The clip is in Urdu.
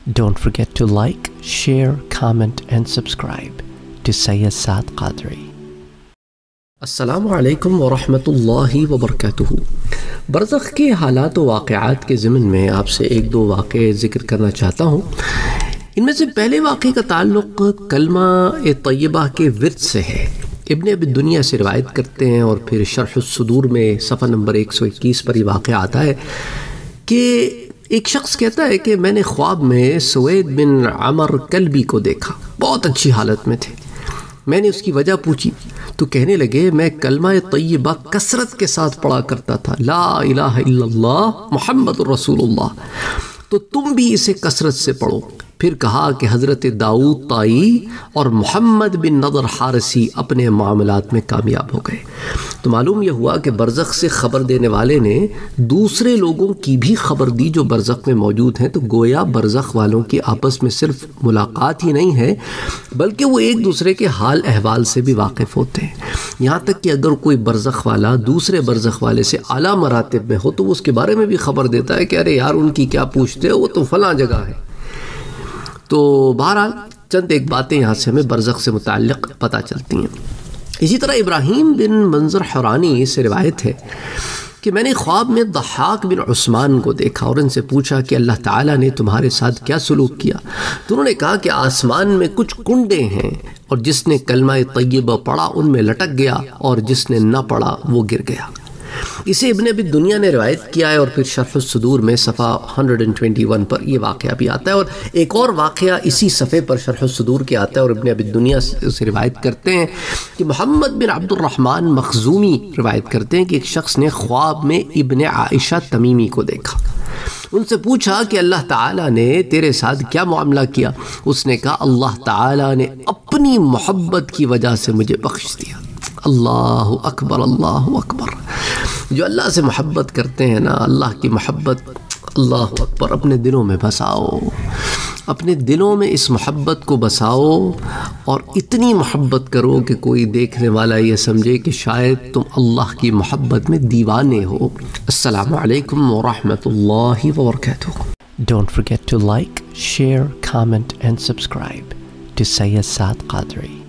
Don't forget to like, share, comment and subscribe to Syed Saad Qadri. السلام علیکم ورحمۃ اللہ وبرکاتہ۔ برزخ کے حالات و واقعات کے ضمن میں آپ سے ایک دو واقعے ذکر کرنا چاہتا ہوں۔ ان میں سے پہلے واقعے کا تعلق کلمہ طیبہ کے ورد سے ہے۔ ابن ابی دنیا سے روایت کرتے ہیں اور پھر شرح الصدور میں صفحہ نمبر 121 پر یہ واقعہ آتا ہے کہ ایک شخص کہتا ہے کہ میں نے خواب میں سوید بن عمر کلبی کو دیکھا، بہت اچھی حالت میں تھے۔ میں نے اس کی وجہ پوچھی تو کہنے لگے میں کلمہ طیبہ کثرت کے ساتھ پڑھا کرتا تھا، لا الہ الا اللہ محمد رسول اللہ، تو تم بھی اسے کثرت سے پڑھو۔ پھر کہا کہ حضرت داؤد طائی اور محمد بن نضر حارثی اپنے معاملات میں کامیاب ہو گئے۔ تو معلوم یہ ہوا کہ برزخ سے خبر دینے والے نے دوسرے لوگوں کی بھی خبر دی جو برزخ میں موجود ہیں، تو گویا برزخ والوں کی آپس میں صرف ملاقات ہی نہیں ہے بلکہ وہ ایک دوسرے کے حال احوال سے بھی واقف ہوتے ہیں، یہاں تک کہ اگر کوئی برزخ والا دوسرے برزخ والے سے اعلیٰ مراتب میں ہو تو وہ اس کے بارے میں بھی خبر دیتا ہے کہ ارے یار ان کی کیا پوچھتے ہو، وہ تو فلاں جگہ ہے۔ تو بہرحال چند ایک باتیں یہاں سے ہمیں برزخ سے متعلق پتہ چلتی ہیں۔ اسی طرح ابراہیم بن منظر حرانی سے روایت ہے کہ میں نے خواب میں ضحاک بن عثمان کو دیکھا اور ان سے پوچھا کہ اللہ تعالیٰ نے تمہارے ساتھ کیا سلوک کیا؟ تو انہوں نے کہا کہ آسمان میں کچھ کنڈے ہیں اور جس نے کلمہ طیبہ پڑھا ان میں لٹک گیا اور جس نے نہ پڑھا وہ گر گیا۔ اسے ابن ابی دنیا نے روایت کیا ہے اور پھر شرح الصدور میں صفحہ 121 پر یہ واقعہ بھی آتا ہے، اور ایک اور واقعہ اسی صفحے پر شرح الصدور کے آتا ہے اور ابن ابی دنیا سے روایت کرتے ہیں کہ محمد بن عبد الرحمن مخزومی روایت کرتے ہیں کہ ایک شخص نے خواب میں ابن عائشہ تمیمی کو دیکھا۔ ان سے پوچھا کہ اللہ تعالیٰ نے تیرے ساتھ کیا معاملہ کیا؟ اس نے کہا اللہ تعالیٰ نے اپنی محبت کی وجہ سے مجھے بخش دیا۔ اللہ اکبر، اللہ اکبر۔ جو اللہ سے محبت کرتے ہیں نا، اللہ کی محبت، اللہ اکبر، اپنے دلوں میں بساؤ، اپنے دلوں میں اس محبت کو بساؤ اور اتنی محبت کرو کہ کوئی دیکھنے والا یہ سمجھے کہ شاید تم اللہ کی محبت میں دیوانے ہو۔ السلام علیکم ورحمۃ اللہ وبرکاتہ۔ Don't forget to like, share, comment and subscribe to Syed Saad Qadri.